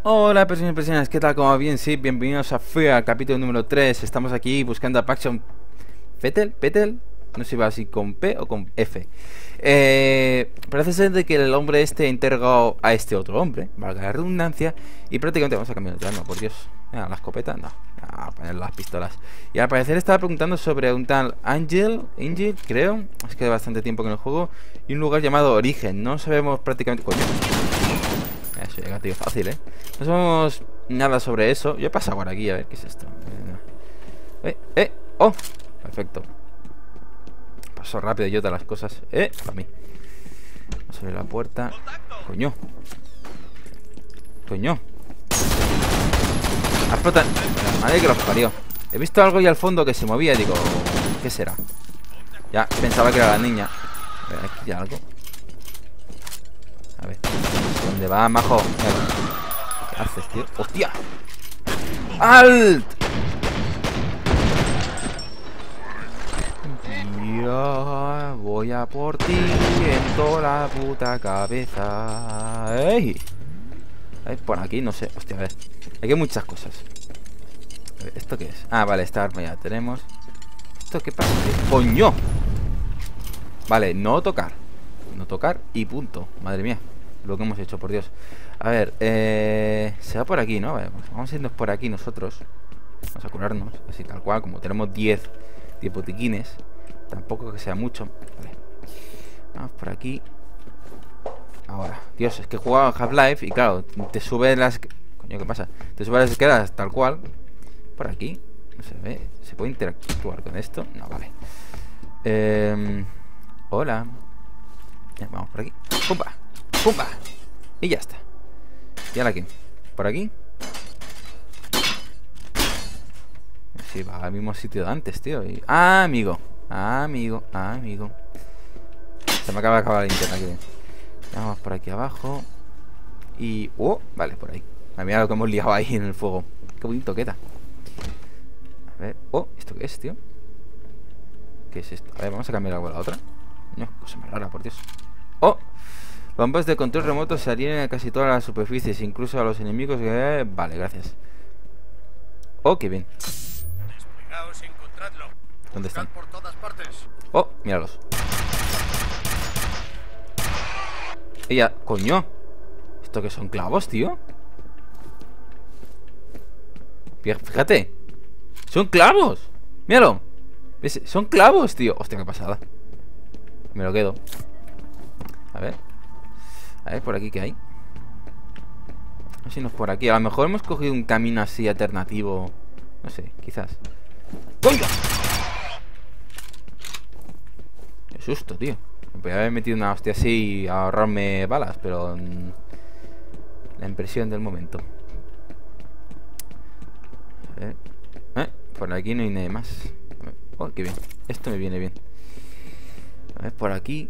Hola personas y personas, ¿qué tal? ¿Cómo va? Bien, sí, bienvenidos a FEA, capítulo número 3. Estamos aquí buscando a Paxton Petel, no sé si va así con P o con F. Parece ser de que el hombre este ha interrogado a este otro hombre, valga la redundancia, y prácticamente vamos a cambiar de arma, por Dios. Mira, la escopeta, no, a poner las pistolas. Y al parecer estaba preguntando sobre un tal Angel, creo, es que hay bastante tiempo que no juego, y un lugar llamado Origen. No sabemos prácticamente... Coño. Eso llega, tío, fácil, no sabemos nada sobre eso. Yo he pasado por aquí, a ver, ¿qué es esto? Oh, perfecto. Paso rápido yo de las cosas. Para mí. Vamos a abrir la puerta. Coño. Explota. La madre que los parió. He visto algo ahí al fondo que se movía y digo, ¿qué será? Ya pensaba que era la niña. A ver, aquí hay algo. A ver, ¿dónde va, majo? ¿Qué haces, tío? ¡Hostia! ¡Alt! Yo voy a por ti en toda la puta cabeza. ¡Ey! Por aquí, no sé. Hostia, a ver. Aquí hay muchas cosas. A ver, ¿esto qué es? Ah, vale, esta arma ya tenemos. ¿Esto qué pasa? ¡Coño! Vale, no tocar. No tocar y punto. Madre mía, lo que hemos hecho, por Dios. A ver, se va por aquí, ¿no? Vale, pues vamos a irnos por aquí nosotros. Vamos a curarnos, así tal cual. Como tenemos 10 botiquines, tampoco que sea mucho. Vale, vamos por aquí. Ahora, Dios, es que he jugado a Half-Life y claro, te sube las... Coño, ¿qué pasa? Te sube las escaleras tal cual. Por aquí, no se ve. ¿Se puede interactuar con esto? No, vale. Hola. Vamos por aquí. ¡Pumba! ¡Pumba! Y ya está. ¿Y ahora qué? ¿Por aquí? Sí, va al mismo sitio de antes, tío. ¡Ah, amigo! ¡Amigo! Se me acaba de acabar la linterna, que bien. Vamos por aquí abajo. Y... ¡oh! Vale, por ahí. Mira lo que hemos liado ahí en el fuego. ¡Qué bonito queda! A ver... ¡oh! ¿Esto qué es, tío? ¿Qué es esto? A ver, vamos a cambiar algo a la otra. No, cosa más rara, por Dios. ¡oh! Bombas de control remoto se adhieren a casi todas las superficies, incluso a los enemigos. Vale, gracias. Oh, qué bien. ¿Dónde están? Oh, míralos. Ella, coño. ¿Esto qué son clavos, tío? Fíjate. Son clavos. Míralo. ¿Ves? Son clavos, tío. Hostia, qué pasada. Me lo quedo. A ver, por aquí, ¿qué hay? No sé si no es por aquí. A lo mejor hemos cogido un camino así alternativo. No sé, quizás. ¡Coño! Qué susto, tío. Me podría haber metido una hostia así y ahorrarme balas, pero... la impresión del momento. A ver. Por aquí no hay nada más. Oh, qué bien. Esto me viene bien. A ver, por aquí.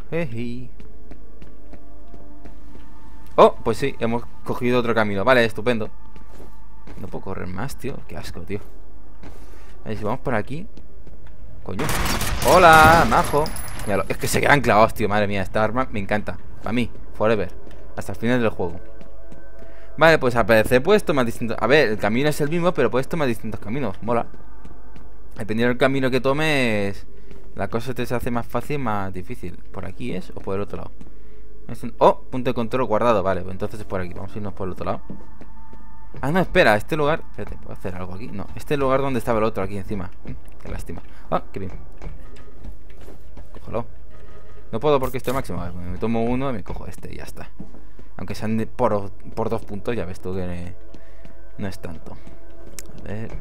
Oh, pues sí, hemos cogido otro camino. Vale, estupendo. No puedo correr más, tío. Qué asco, tío. A ver si vamos por aquí. Coño. Hola, majo. Míralo. Es que se quedan clavados, tío. Madre mía, esta arma me encanta. Para mí, forever. Hasta el final del juego. Vale, pues al parecer puedes tomar distintos... A ver, el camino es el mismo, pero puedes tomar distintos caminos. Mola. Dependiendo del camino que tomes, la cosa te se hace más fácil, más difícil. ¿Por aquí es o por el otro lado? Oh, punto de control guardado. Vale, pues entonces es por aquí. Vamos a irnos por el otro lado. Ah, no, espera, este lugar... Espérate, ¿puedo hacer algo aquí? No, este lugar donde estaba el otro, aquí encima. Qué lástima. Ah, qué bien. Cógelo. No puedo porque estoy máximo. A ver, me tomo uno y me cojo este y ya está. Aunque sean por 2 puntos, ya ves tú que no es tanto. A ver...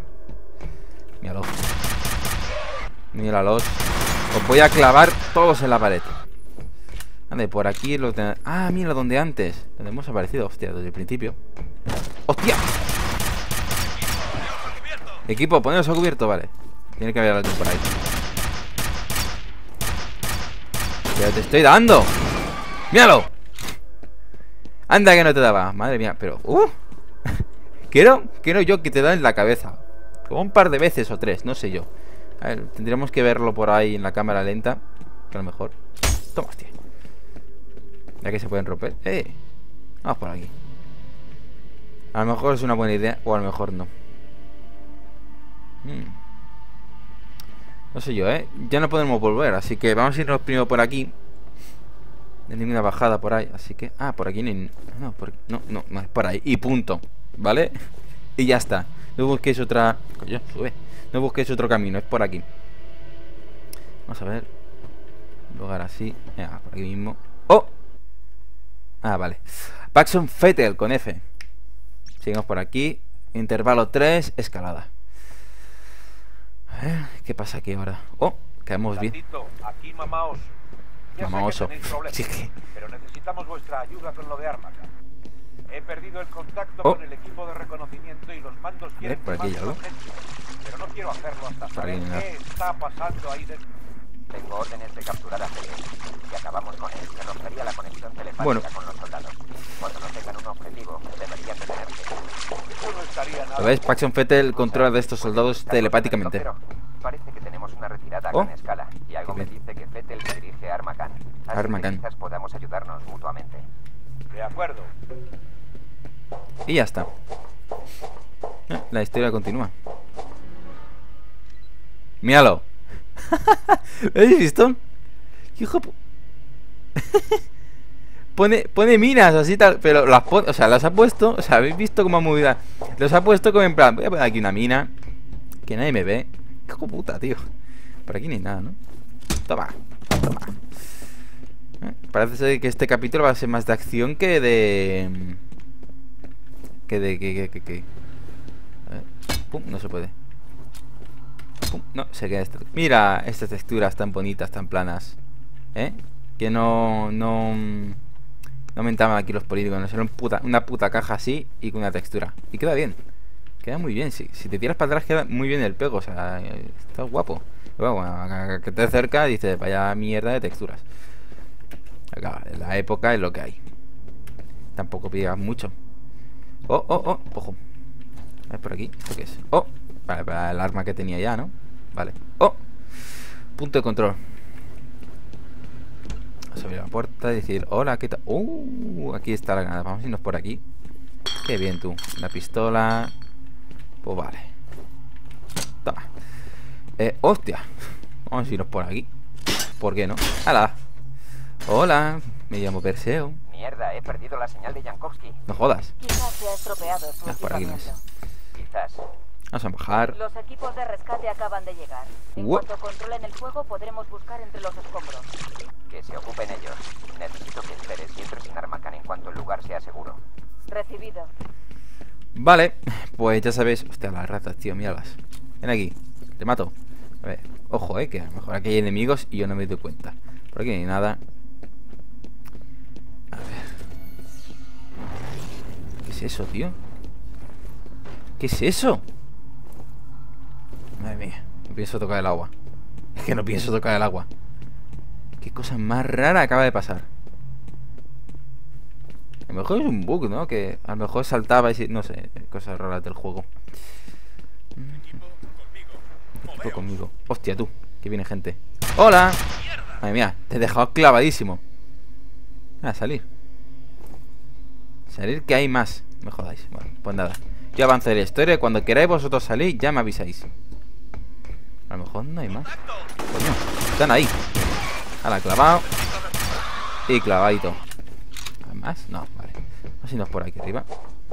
Míralos. Os voy a clavar todos en la pared. Ande, por aquí los de... ah, mira, donde antes. Donde hemos aparecido, hostia, desde el principio. ¡Hostia! Equipo, poneros a cubierto, vale. Tiene que haber alguien por ahí. Pero te estoy dando. ¡Míralo! Anda que no te daba. Madre mía, pero... Quiero yo que te da en la cabeza. Como un par de veces o 3, no sé yo. A ver, tendríamos que verlo por ahí en la cámara lenta. Que a lo mejor... toma, hostia. Ya que se pueden romper. Vamos por aquí. A lo mejor es una buena idea, o a lo mejor no. No sé yo, ya no podemos volver, así que vamos a irnos primero por aquí. No hay ninguna bajada por ahí, así que... Ah, por aquí no hay... No, no, es por ahí. Y punto, ¿vale? Y ya está. No busquéis otra... Coño, sube. No busquéis otro camino, es por aquí. Vamos a ver. Un lugar así. Por aquí mismo. ¡Oh! Ah, vale. Paxton Fettel con F. Seguimos por aquí. Intervalo 3, escalada. A ver, ¿qué pasa aquí ahora? ¡Oh! Caemos bien. Aquí Mamá Oso. Mamá Oso. Sí, pero necesitamos vuestra ayuda con lo de Armaca. He perdido el contacto con el equipo de reconocimiento y los mandos quieren por aquí ya, ¿no? Pero no quiero hacerlo hasta saber qué está pasando ahí dentro. Tengo órdenes de capturar a Fettel. Si acabamos con él, se rompería la conexión telepática con los soldados. Cuando no tengan un objetivo, deberían detenerse. Eso no estaría nada. ¿Lo ves? Paxton Fettel controla de estos soldados telepáticamente. Parece que tenemos una retirada a gran escala y algo me dice que Fettel se dirige a Armacan. Así que quizás podamos ayudarnos mutuamente. De acuerdo. Y ya está. La historia continúa. Míralo. ¿Lo habéis visto? Hijo pone minas así tal, pero las pone, o sea, las ha puesto, o sea, habéis visto cómo ha movido. Los ha puesto como en plan, voy a poner aquí una mina que nadie me ve. Hijo puta, tío. Por aquí ni nada, ¿no? Toma. Parece ser que este capítulo va a ser más de acción que de... A ver. Pum, no se puede. Pum, no, se queda esto. Mira estas texturas tan bonitas, tan planas. Que no aumentaban aquí los polígonos. Era una puta caja así y con una textura. Y queda bien. Queda muy bien. Si te tiras para atrás queda muy bien el pego. O sea, está guapo. Pero bueno, que te acerca dices, vaya mierda de texturas. Acá, en la época es lo que hay. Tampoco pidas mucho. Ojo. A ver por aquí. ¿Esto qué es? Vale, para el arma que tenía ya, ¿no? Vale. Punto de control. Vamos a abrir la puerta y decir, hola, ¿qué tal? Aquí está la granada. Vamos a irnos por aquí. Qué bien tú. La pistola. Pues vale. Toma. Hostia. Vamos a irnos por aquí. ¿Por qué no? ¡Hala! Hola, me llamo Perseo. Mierda, he perdido la señal de Jankowski. No jodas. Quizás se ha estropeado su por aquí no es. Quizás. Vamos a bajar. Los equipos de rescate acaban de llegar. En cuanto controlen el fuego, podremos buscar entre los escombros. Que se ocupen ellos. Necesito que esperes y entres en Armacan en cuanto el lugar sea seguro. Recibido. Vale, pues ya sabéis. Hostia, las ratas, tío, míralas. Ven aquí, te mato. A ver, ojo, que a lo mejor aquí hay enemigos y yo no me doy cuenta. Por aquí no hay nada. A ver. ¿Qué es eso, tío? ¿Qué es eso? Madre mía, no pienso tocar el agua. Es que no pienso tocar el agua. Qué cosa más rara acaba de pasar. A lo mejor es un bug, ¿no? Que a lo mejor saltaba y... No sé, cosas raras del juego. Equipo conmigo. Hostia, tú, que viene gente. ¡Hola! Madre mía, te he dejado clavadísimo. Salir. Salir que hay más. No me jodáis. Bueno, pues nada. Yo avanzo la historia y cuando queráis vosotros salir ya me avisáis. A lo mejor no hay más. Coño, están ahí. Ahora clavado. Y clavadito. ¿Hay más? No, vale. Vamos a irnos por aquí arriba.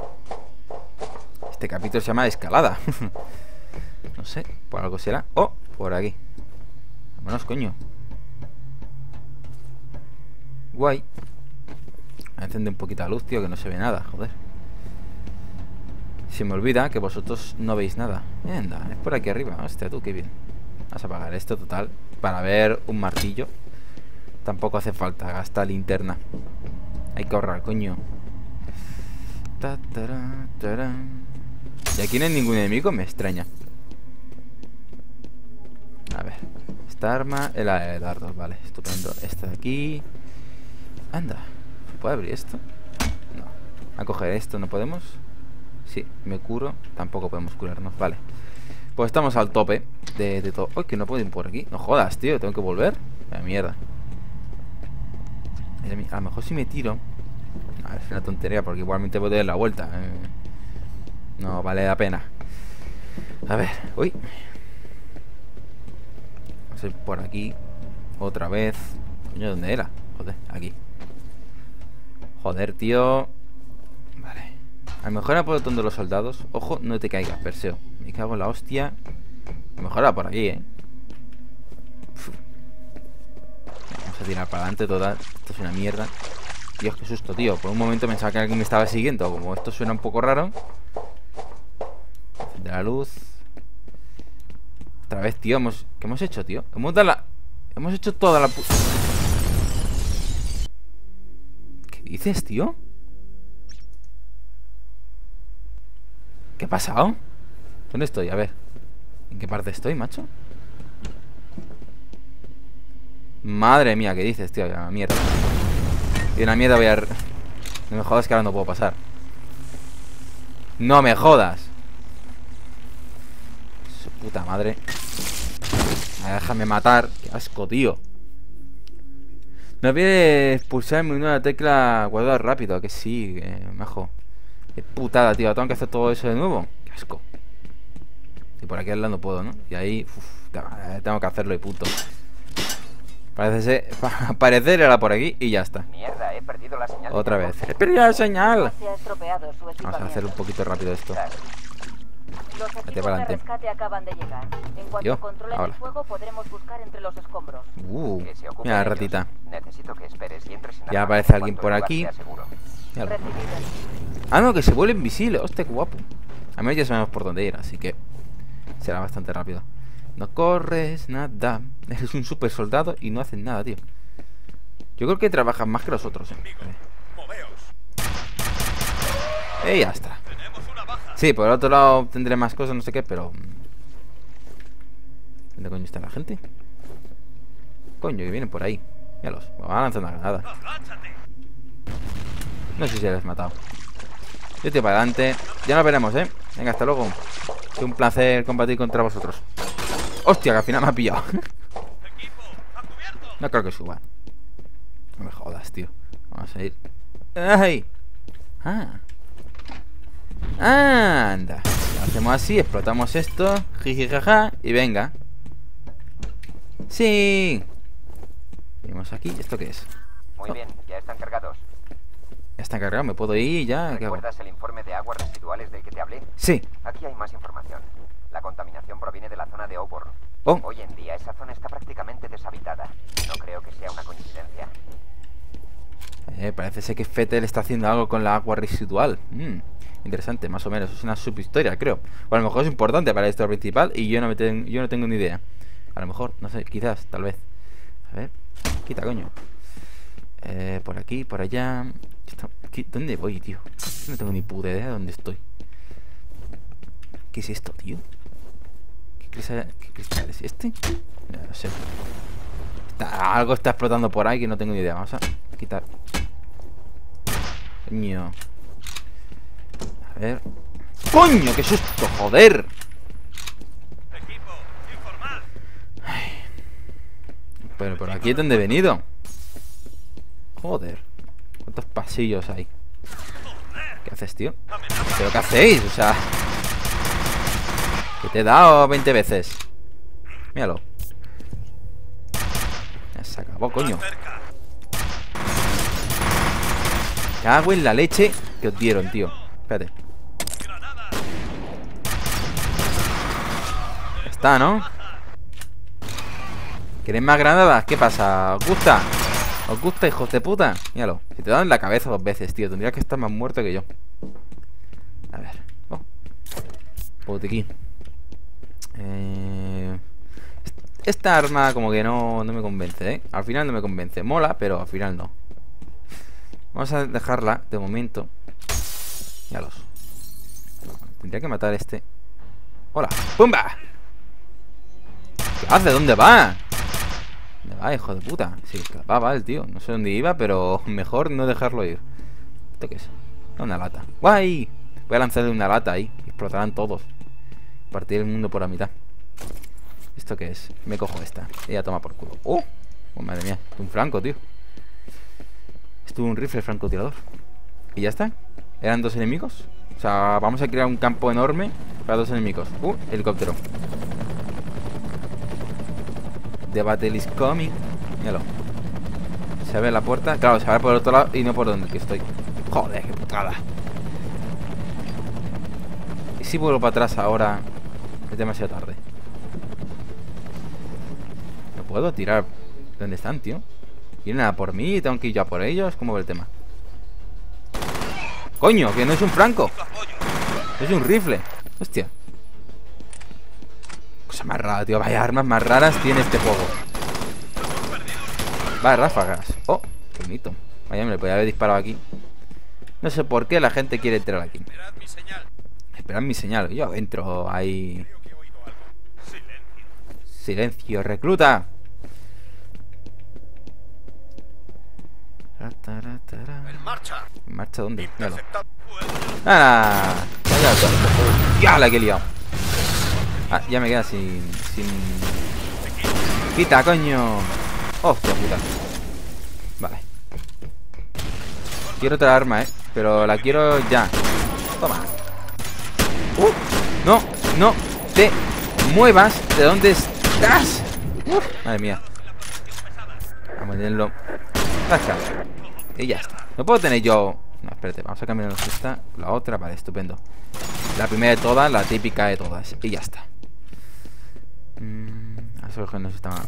Este capítulo se llama Escalada. No sé, por algo será. Por aquí. Vámonos, coño. Guay. Encende un poquito la luz, tío, que no se ve nada, joder. Se me olvida que vosotros no veis nada. Anda, es por aquí arriba. Hostia, tú, qué bien. Vamos a apagar esto, total. Para ver un martillo tampoco hace falta gastar linterna. Hay que ahorrar, coño. Y aquí no hay ningún enemigo, me extraña. A ver. Esta arma es la de dardos, vale, estupendo. Esta de aquí. Anda, ¿se puede abrir esto? No. A coger esto, ¿no podemos? Sí, me curo. Tampoco podemos curarnos, vale. Pues estamos al tope de todo. ¡Uy, que no puedo ir por aquí! No jodas, tío, tengo que volver. La mierda. A lo mejor si me tiro... A ver, es una tontería porque igualmente voy a dar la vuelta. No vale la pena. A ver, uy. Vamos a ir por aquí. Otra vez. Coño, ¿dónde era? Joder, aquí. Joder, tío. Vale. A lo mejor era por el botón de los soldados. Ojo, no te caigas, Perseo. Me cago en la hostia. A lo mejor era por aquí, Uf. Vamos a tirar para adelante toda. Esto es una mierda. Dios, qué susto, tío. Por un momento pensaba que alguien me estaba siguiendo. Como esto suena un poco raro. De la luz. Otra vez, tío. ¿Qué hemos hecho, tío? Hemos hecho toda la... ¿Qué dices, tío? ¿Qué ha pasado? ¿Dónde estoy? A ver. ¿En qué parte estoy, macho? Madre mía, ¿qué dices, tío? Una mierda. Y una mierda voy a... No me jodas que ahora no puedo pasar. No me jodas. Su puta madre. Déjame matar. Qué asco, tío. No olvides pulsar el menú de la tecla cuadrado rápido. Que sí, majo. Qué putada, tío. Tengo que hacer todo eso de nuevo. Qué asco. Y por aquí al lado no puedo, ¿no? Y ahí... tengo que hacerlo y punto. Parecer era por aquí y ya está. Mierda, he perdido la señal. Otra vez. ¡He perdido la señal! Se ha estropeado su Vamos a hacer un poquito rápido esto. Los Vete equipos para de adelante. rescate acaban de llegar. En cuanto Yo, controlen ahora. el fuego, podremos buscar entre los escombros. Que se ocupen Mira la ellos. ratita. Necesito que esperes y entres en Ya armas aparece en alguien cuanto por el lugar aquí. sea seguro. Míralo. Recibido. Ah, no, que se vuelve invisible. Hostia, qué guapo. A menos ya sabemos por dónde ir, así que será bastante rápido. No corres nada. Eres un super soldado y no haces nada, tío. Yo creo que trabajan más que los otros, Y ya está. Sí, por el otro lado tendré más cosas, no sé qué, pero... ¿Dónde coño está la gente? Coño, que vienen por ahí. Míralos, me van a lanzar una granada. No sé si les he matado. Yo estoy para adelante. Ya nos veremos, Venga, hasta luego. Es un placer combatir contra vosotros. Hostia, que al final me ha pillado. No creo que suba. No me jodas, tío. Vamos a ir. ¡Ay! Ah. Anda. Lo hacemos así, explotamos esto. Jijijaja. Y venga. Sí. Venimos aquí. ¿Esto qué es? Muy bien, ya están cargados. Ya está cargado, me puedo ir ya. ¿Qué hago? ¿Recuerdas el informe de aguas residuales del que te hablé? Sí. Aquí hay más información. La contaminación proviene de la zona de Auburn. Oh. Hoy en día esa zona está prácticamente deshabitada. No creo que sea una coincidencia. Parece ser que Fettel está haciendo algo con la agua residual. Interesante, más o menos. Es una subhistoria, creo. O a lo mejor es importante para la historia principal y yo no tengo ni idea. A lo mejor, no sé, quizás, tal vez. A ver, quita, coño. Por aquí, por allá. ¿Dónde voy, tío? No tengo ni puta idea de dónde estoy. ¿Qué es esto, tío? ¿Qué cristal es este? No sé. Algo está explotando por ahí que no tengo ni idea. Vamos a quitar. Coño. A ver. ¡Coño! ¡Qué susto! ¡Joder! Ay. Pero por aquí es donde he venido. Joder. ¿Cuántos pasillos hay? ¿Qué haces, tío? ¿Pero qué hacéis? O sea... Que te he dado 20 veces. Míralo. Ya se acabó, coño. Cago en la leche que os dieron, tío. Espérate. Ya está, ¿no? ¿Queréis más granadas? ¿Qué pasa? ¿Os gusta? ¿Os gusta, hijos de puta? Míralo. Si te dan en la cabeza 2 veces, tío. Tendría que estar más muerto que yo. A ver. Oh. Botiquín. Esta arma como que no me convence, Al final no me convence. Mola, pero al final no. Vamos a dejarla de momento. Míralos. Tendría que matar a este. ¡Hola! ¡Pumba! ¿Qué hace? ¿Dónde va? ¿Dónde va, hijo de puta? Sí, escapaba el tío. No sé dónde iba, pero mejor no dejarlo ir. ¿Esto qué es? Una lata. ¡Guay! Voy a lanzarle una lata ahí. Explotarán todos. Partir el mundo por la mitad. ¿Esto qué es? Me cojo esta. Ella toma por culo. ¡Oh! Oh, madre mía. Es un franco, tío. Estuvo un rifle francotirador. ¿Y ya está? ¿Eran 2 enemigos? O sea, vamos a crear un campo enorme para dos enemigos. Helicóptero. The battle is coming. Míralo. Se abre la puerta. Claro, se abre por el otro lado y no por donde estoy. Joder, qué putada. ¿Y si vuelvo para atrás ahora? Es demasiado tarde. ¿No puedo tirar? ¿Dónde están, tío? ¿Vienen a por mí y tengo que ir ya por ellos? ¿Cómo va el tema? ¡Coño! Que no es un franco. Es un rifle. Hostia. Cosa más rara, tío. Vaya armas más raras tiene este juego. Vaya ráfagas. Oh, qué bonito. Vaya, me le podía haber disparado aquí. No sé por qué la gente quiere entrar aquí. Esperad mi señal. Yo entro ahí. Silencio, recluta. ¡En marcha! ¿En marcha dónde? Míralo. ¡Ah! ¡Ya la que he liado! Ah, ya me queda sin... ¡Quita, coño! ¡Hostia puta! Vale. Quiero otra arma, pero la quiero ya. Toma. No, no te muevas de donde estás. Madre mía. Vamos a tenerlo. Y ya está. No puedo tener yo... No, espérate, vamos a cambiarnos esta. La otra, vale, estupendo. La primera de todas, la típica de todas. Y ya está. Eso que no se está...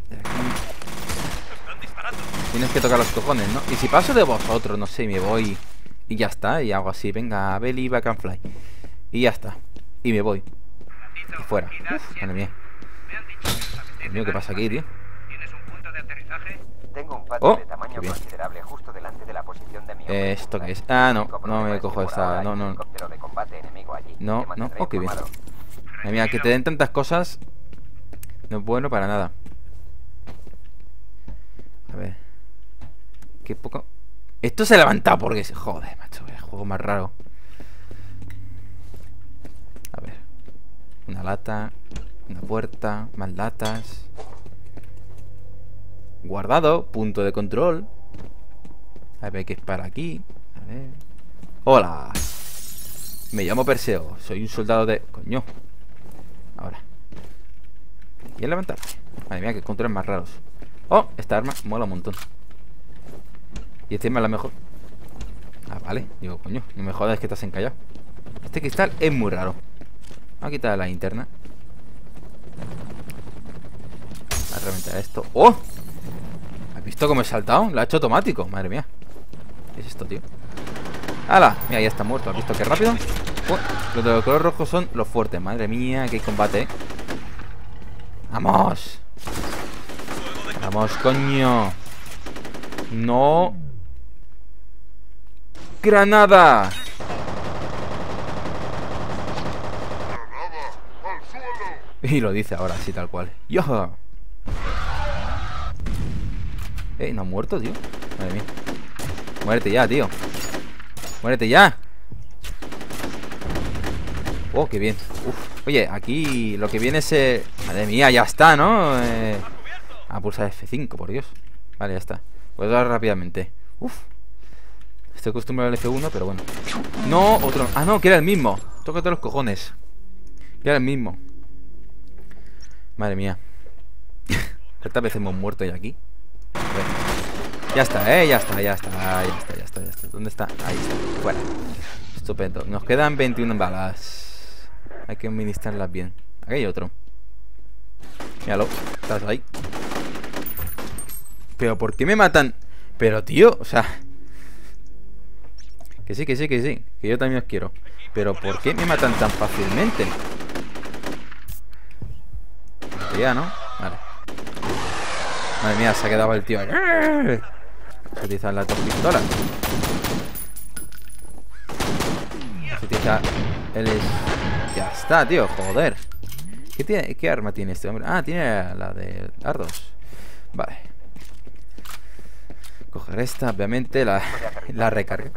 Tienes que tocar los cojones, ¿no? Y si paso de vosotros, no sé, me voy y ya está, y hago así, venga, Belly, back and fly. Y ya está, y me voy. Y fuera. Madre mía. Dios mío, ¿qué pasa aquí, tío? ¿Tienes un punto de aterrizaje? Tengo un patio de tamaño considerable justo delante de la posición de mi hombre. ¿Esto qué es? Ah, no, no me cojo esta, no. No, oh, qué bien. Madre mía, que te den tantas cosas no es bueno para nada. A ver. Qué poco... Esto se ha levantado porque... Joder, macho, el juego más raro. A ver. Una lata. Una puerta. Más latas. Guardado. Punto de control. A ver qué es para aquí. A ver. Hola. Me llamo Perseo. Soy un soldado de... Coño. Ahora. Y el levantar. Madre mía, que controles más raros. Oh, esta arma mola un montón. Y encima es la mejor. Ah, vale. Digo, coño, no me jodas que estás encallado. Este cristal es muy raro. Vamos a quitar la linterna. A reventar esto. ¡Oh! ¿Has visto cómo he saltado? Lo ha hecho automático. Madre mía. ¿Qué es esto, tío? ¡Hala! Mira, ya está muerto. ¿Has visto qué rápido? Los de los colores rojos son los fuertes. Madre mía, qué combate, ¡Vamos! ¡Vamos, coño! ¡No! ¡Granada! Y lo dice ahora, así tal cual. ¡Yo! No ha muerto, tío. Madre mía. Muérete ya, tío. Muérete ya. Oh, qué bien. Uf. Oye, aquí lo que viene es... Madre mía, ya está, ¿no? A pulsar F5, por Dios. Vale, ya está. Voy a dar rápidamente. Uf. Estoy acostumbrado al F1, pero bueno. No, otro. Ah, no, que era el mismo. Tócate los cojones. Que era el mismo. Madre mía. ¿Cuántas veces hemos muerto ya aquí? A ver. Ya está, ya está. ¿Dónde está? Ahí está. Fuera. Estupendo. Nos quedan 21 balas. Hay que administrarlas bien. Aquí hay otro. Míralo. Estás ahí. Pero ¿por qué me matan? Pero tío, o sea... Que sí. Que yo también os quiero. Pero ¿por qué me matan tan fácilmente? Ya, ¿no? Vale. Madre mía, se ha quedado el tío. Se utiliza las dos pistolas. Se utiliza el... Ya está, tío, joder. ¿Qué arma tiene este hombre? Ah, tiene la de dardos. Vale. Coger esta, obviamente, la recarga.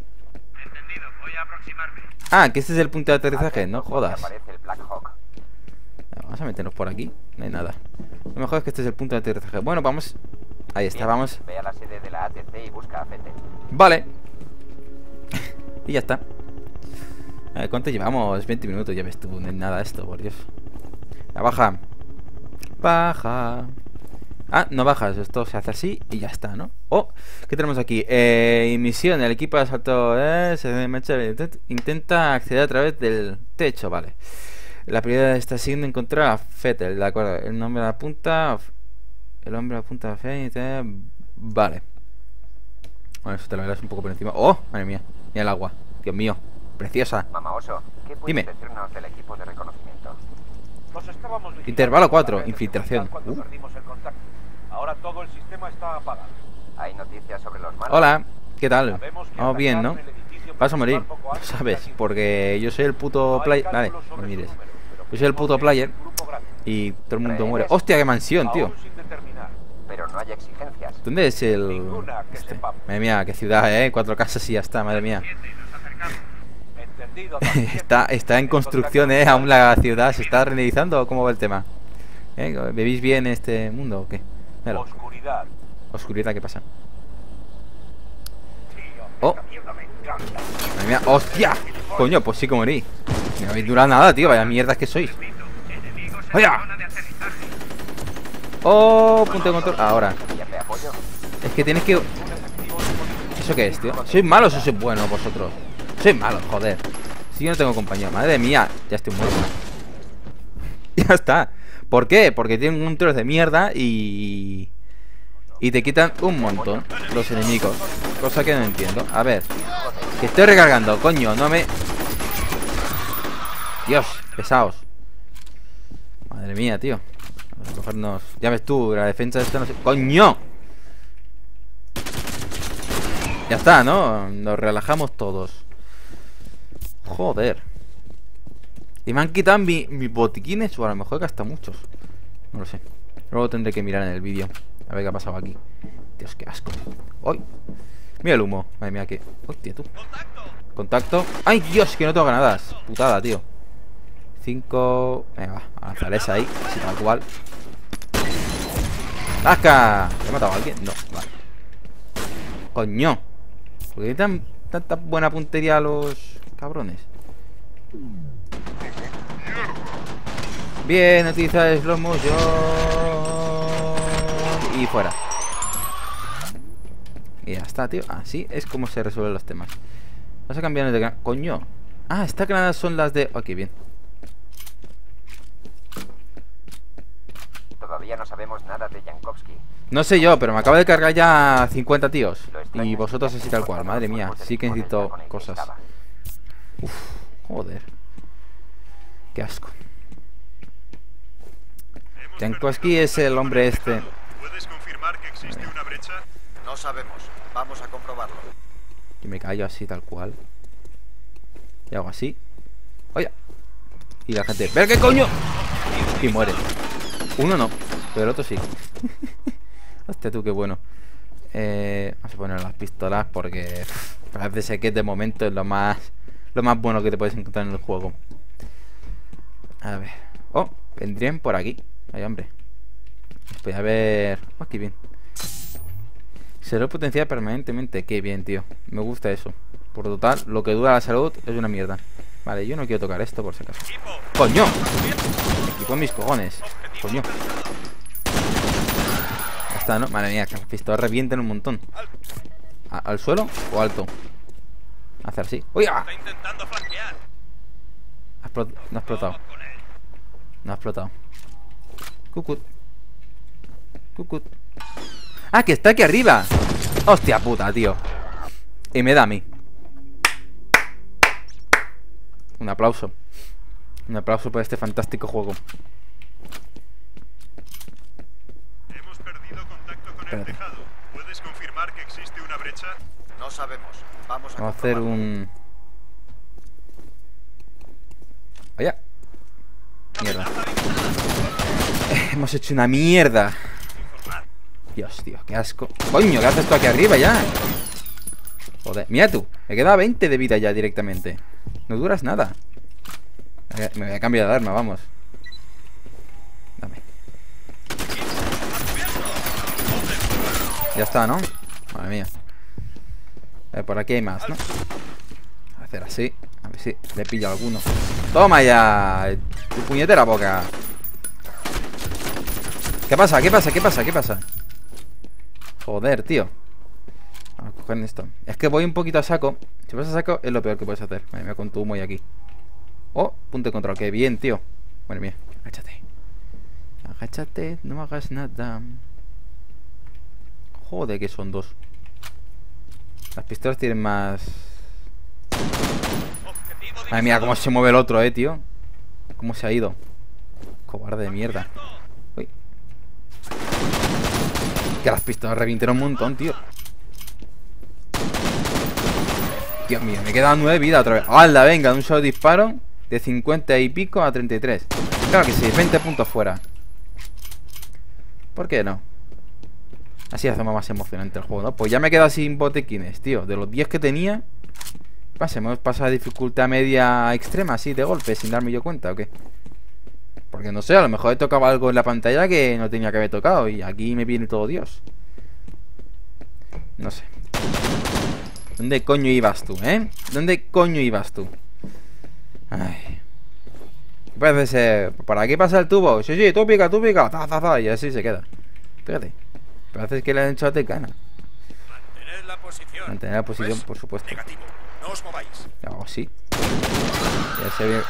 Ah, que este es el punto de aterrizaje, no jodas. Vamos a meternos por aquí. No hay nada. Lo mejor es que este es el punto de aterrizaje. Bueno, vamos. Ahí está, vamos. Ve a la sede de la ATC y busca a Fete. Vale. Y ya está. ¿Cuánto llevamos? 20 minutos, ya ves tú. No es nada esto, por Dios. La baja. Baja. Ah, no bajas, esto se hace así y ya está, ¿no? Oh, ¿qué tenemos aquí? Misión, el equipo de asalto intenta acceder a través del techo, vale. La prioridad está siendo encontrar a Fettel, de acuerdo. El nombre de la punta. El hombre apunta a Fettel. Vale. Bueno, eso te lo verás un poco por encima. ¡Oh! Madre mía, mira el agua. Dios mío, preciosa. Mamá Oso, ¿qué puedes decirnos del equipo de reconocimiento? Intervalo 4, infiltración. Perdimos el contacto. Ahora todo el sistema está apagado. ¿Hay noticias sobre los malos? Hola, ¿qué tal? Vamos bien, ¿no? Vas a morir, ¿sabes? Porque yo soy el puto player. Vale, no me mires. Yo soy el puto player y todo el mundo muere. ¡Hostia, qué mansión, tío! Pero no hay exigencias. ¿Dónde es el...? Madre mía, qué ciudad, 4 casas y ya está, madre mía. Está en construcción, aún la ciudad. ¿Se está renderizando o cómo va el tema? ¿Bebéis bien este mundo o qué? Míralo. Oscuridad. Oscuridad, ¿qué pasa? Oh. Madre mía, ¡hostia! Coño, pues sí que morí. No habéis durado nada, tío. Vaya mierdas que sois. ¡Oya! Oh, punto de control. Ahora. Es que tienes que... ¿Eso qué es, tío? ¿Sois malos o sois buenos vosotros? Sois malos, joder. Si yo no tengo compañía. Madre mía, ya estoy muerto. Ya está. ¿Por qué? Porque tienen un trozo de mierda y te quitan un montón los enemigos. Cosa que no entiendo. A ver. Que estoy recargando, coño. No me... Dios, pesados. Madre mía, tío. Vamos a cogernos... Ya ves tú, la defensa de esta no sé... ¡Coño! Ya está, ¿no? Nos relajamos todos. Joder. Y me han quitado mis botiquines. O a lo mejor gasta muchos. No lo sé. Luego tendré que mirar en el vídeo. A ver qué ha pasado aquí. Dios, qué asco. ¡Ay! Mira el humo. Madre mía, que... ¡Hostia, tú! Contacto. ¡Ay, Dios! Que no tengo granadas. Putada, tío. 5... Venga, va. A lanzar esa ahí. Así tal cual. ¡Lasca! ¿He matado a alguien? No, vale. ¡Coño! ¿Por qué tienen tanta buena puntería a los cabrones? Bien, utiliza slow motion. Y fuera. Y ya está, tío. Así es como se resuelven los temas. Vas a cambiar de granada. Coño. Ah, estas granadas son las de... Ok, bien. Todavía no sabemos nada de Jankowski. No sé yo, pero me acabo de cargar ya 50 tíos. Y vosotros así tal cual. Madre mía, sí que necesito cosas. Uf, joder. Qué asco. Jankowski es el hombre este. ¿Puedes confirmar que existe una brecha? No sabemos. Vamos a comprobarlo. Y me callo así tal cual. Y hago así. Oye. Y la gente... ¡Ver qué coño! Y muere. Uno no, pero el otro sí. Hostia tú, qué bueno. Vamos a poner las pistolas porque parece ser que de momento es lo más bueno que te puedes encontrar en el juego. A ver. Oh, vendrían por aquí. Ay, hombre. Voy a ver... Oh, qué bien. Será potencial permanentemente. Qué bien, tío. Me gusta eso. Por total, lo que dura la salud es una mierda. Vale, yo no quiero tocar esto por si acaso. ¡Coño! Me equipo en mis cojones. Coño. Ya está, ¿no? Madre mía, que las pistolas revienten un montón. ¿Al suelo o alto? Hacer así. ¡Uy! ¡Ah! No ha explotado. No ha explotado. Cucut. Cucut. ¡Ah, que está aquí arriba! ¡Hostia puta, tío! Y me da a mí. Un aplauso. Un aplauso por este fantástico juego. Hemos perdido contacto con el tejado. ¿Puedes confirmar que existe una brecha? No sabemos. Vamos a hacer un... Vaya. Mierda. Hemos hecho una mierda. Dios, tío, qué asco. Coño, ¿qué haces tú aquí arriba ya? Joder, mira tú. Me queda 20 de vida ya directamente. No duras nada. Me voy a cambiar de arma, vamos. Dame. Ya está, ¿no? Madre mía. Por aquí hay más, ¿no? Hacer así. A ver si le pillo alguno. ¡Toma ya! ¡Tu puñetera boca! ¿Qué pasa? ¿Qué pasa? ¿Qué pasa? ¿Qué pasa? Joder, tío. Vamos a coger esto. Es que voy un poquito a saco. Si vas a saco, es lo peor que puedes hacer. Madre mía, con tu humo y aquí. Oh, punto de control. ¡Qué bien, tío! Madre mía, agáchate. Agáchate, no hagas nada. Joder, que son dos. Las pistolas tienen más... Madre mía, cómo se mueve el otro, tío. Cómo se ha ido. Cobarde de mierda. Uy. Que las pistolas revientaron un montón, tío. Dios mío, me quedan 9 vidas otra vez. ¡Hala, venga! De un solo disparo. De 50 y pico a 33. Claro que sí, 20 puntos fuera. ¿Por qué no? Así hacemos más emocionante el juego, ¿no? Pues ya me he quedado sin botequines, tío. De los 10 que tenía, hemos pasado a dificultad media extrema, así de golpe, sin darme yo cuenta, ¿o qué? Porque no sé, a lo mejor he tocado algo en la pantalla que no tenía que haber tocado. Y aquí me viene todo Dios. No sé. ¿Dónde coño ibas tú, ¿Dónde coño ibas tú? Ay. Parece ser... ¿Por aquí pasa el tubo? Sí, sí, tú pica, ta, ta, ta. Y así se queda. Fíjate. Parece que le han echado de gana. Mantener la posición. Mantener la posición, por supuesto. Negativo. No os mováis. Oh, sí. Ya se ve.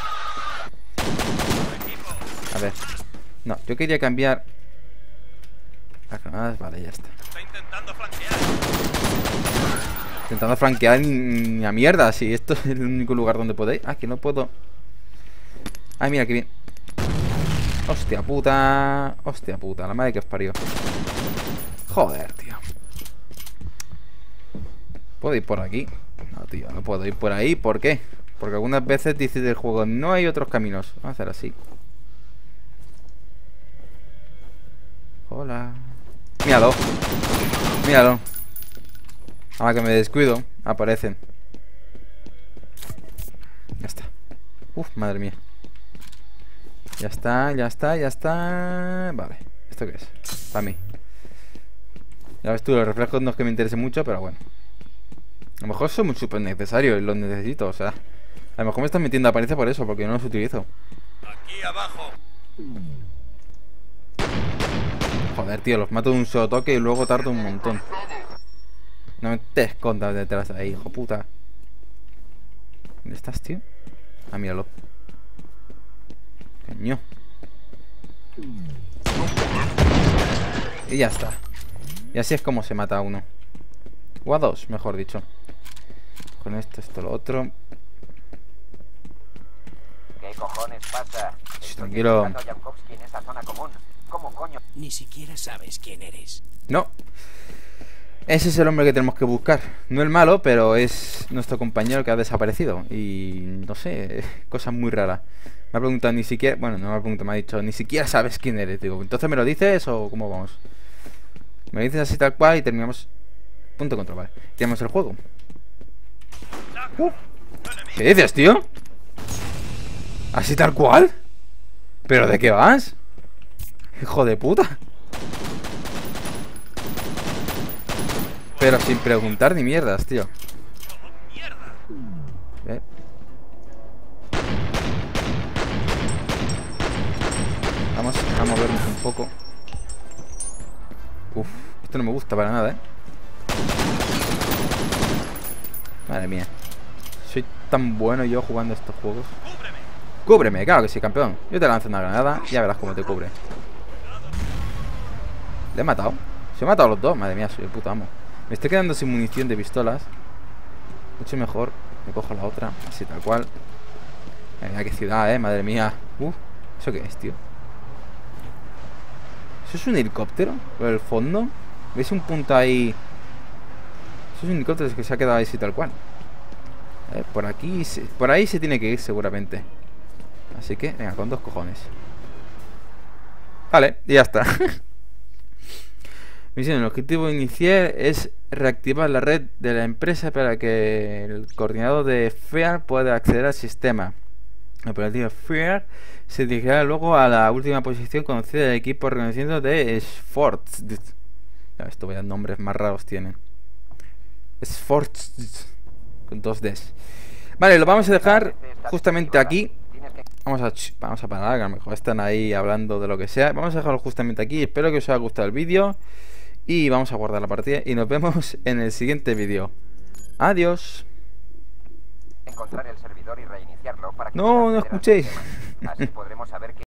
A ver. No, yo quería cambiar las granadas. Vale, ya está. Está intentando flanquear. Intentando flanquear ni a mierda. Si esto es el único lugar donde podéis. Ah, que no puedo. Ay, mira, que bien. Hostia puta. Hostia puta, la madre que os parió. Joder, tío. ¿Puedo ir por aquí? No, tío, no puedo ir por ahí. ¿Por qué? Porque algunas veces dice del juego no hay otros caminos. Vamos a hacer así. Hola. Míralo. Míralo. Ahora que me descuido, aparecen. Ya está. Uf, madre mía. Ya está, ya está, ya está. Vale, ¿esto qué es? Para mí. Ya ves tú, los reflejos no es que me interese mucho, pero bueno. A lo mejor son súper necesarios y los necesito, o sea. A lo mejor me están metiendo apariencia por eso, porque no los utilizo. Aquí abajo. Joder, tío, los mato de un solo toque y luego tardo un montón. No me te escondas detrás de ahí, hijo puta. ¿Dónde estás, tío? Ah, míralo. Coño. Y ya está. Y así es como se mata a uno. O a dos, mejor dicho. Con esto, lo otro. ¿Qué cojones pasa? Tranquilo. Estoy buscando a Jankowski en esa zona común. ¿Cómo coño? Ni siquiera sabes quién eres. No. Ese es el hombre que tenemos que buscar. No el malo, pero es nuestro compañero que ha desaparecido. Y no sé, cosas muy raras. Me ha preguntado ni siquiera... Bueno, no me ha preguntado, me ha dicho ni siquiera sabes quién eres. Digo, ¿entonces me lo dices o cómo vamos? Me lo dices así tal cual y terminamos... Punto de control, vale. Tenemos el juego. ¿Qué dices, tío? ¿Así tal cual? ¿Pero de qué vas? Hijo de puta. Pero sin preguntar ni mierdas, tío. Vamos a movernos un poco. Uf, esto no me gusta para nada, Madre mía. Soy tan bueno yo jugando estos juegos. Cúbreme, claro que sí, campeón. Yo te lanzo una granada y ya verás cómo te cubre. ¿Le he matado? Se he matado a los dos, madre mía, soy el puto amo. Me estoy quedando sin munición de pistolas. Mucho mejor. Me cojo la otra, así tal cual. Madre mía, qué ciudad, madre mía. ¿Eso qué es, tío? ¿Eso es un helicóptero? ¿Por el fondo? ¿Veis un punto ahí? Eso es un helicóptero que se ha quedado así tal cual. Por aquí, por ahí se tiene que ir seguramente. Así que, venga, con dos cojones. Vale, y ya está. Misión, el objetivo inicial es reactivar la red de la empresa para que el coordinador de FEAR pueda acceder al sistema. El operativo FEAR se dirigirá luego a la última posición conocida del equipo reconociendo de Sforz. Ya, esto vaya nombres más raros tienen. Sforz con 2 Ds. Vale, lo vamos a dejar justamente aquí. Vamos a parar, que a lo mejor están ahí hablando de lo que sea. Vamos a dejarlo justamente aquí. Espero que os haya gustado el vídeo. Y vamos a guardar la partida. Y nos vemos en el siguiente vídeo. Adiós. Encontrar el servidor y reiniciarlo para que no escuchéis. Así podremos saber que